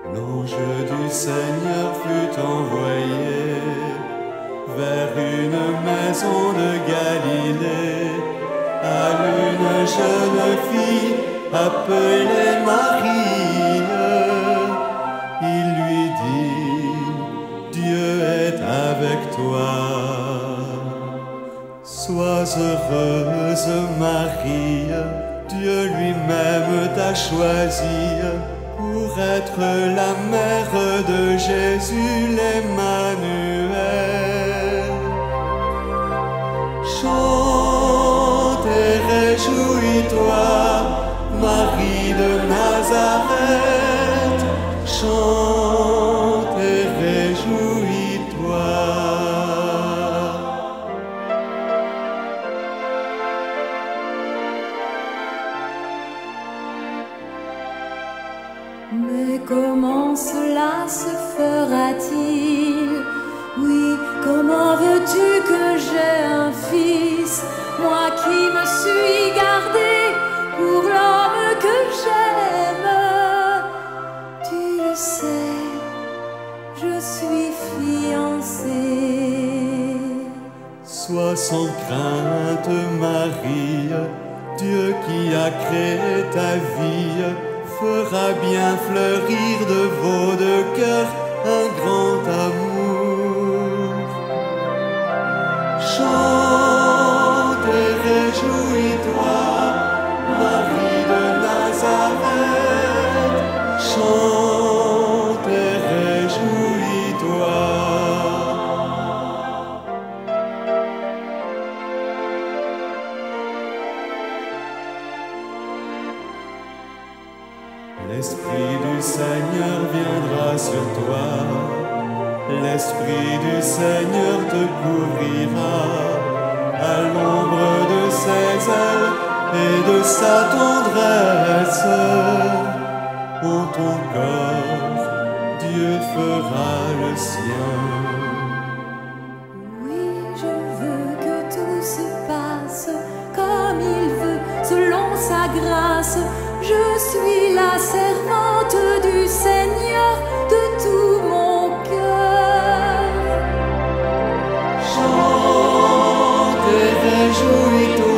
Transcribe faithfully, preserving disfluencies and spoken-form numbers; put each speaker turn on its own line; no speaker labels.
L'ange du Seigneur fut envoyé vers une maison de Galilée, à une jeune fille appelée Marie. Il lui dit: Dieu est avec toi. Sois heureuse Marie, Dieu lui-même t'a choisie pour être la mère de Jésus l'Emmanuel. Chante et réjouis-toi, Marie de Nazareth. Chante et réjouis-toi.
Mais comment cela se fera-t-il? Oui, comment veux-tu que j'aie un fils, moi qui me suis gardée pour l'homme que j'aime? Tu le sais, je suis fiancée.
Sois sans crainte Marie, Dieu qui a créé ta vie fera bien fleurir de vos deux cœurs un grand amour. Chante et réjouis-toi, Marie de Nazareth. Chante et réjouis-toi. L'Esprit du Seigneur viendra sur toi, l'Esprit du Seigneur te couvrira, à l'ombre de ses ailes et de sa tendresse. En ton corps, Dieu fera le sien.
Oui, je veux que tout se passe comme il veut, selon sa grâce. Je suis la servante du Seigneur de tout mon cœur.
Chante et réjouis-toi.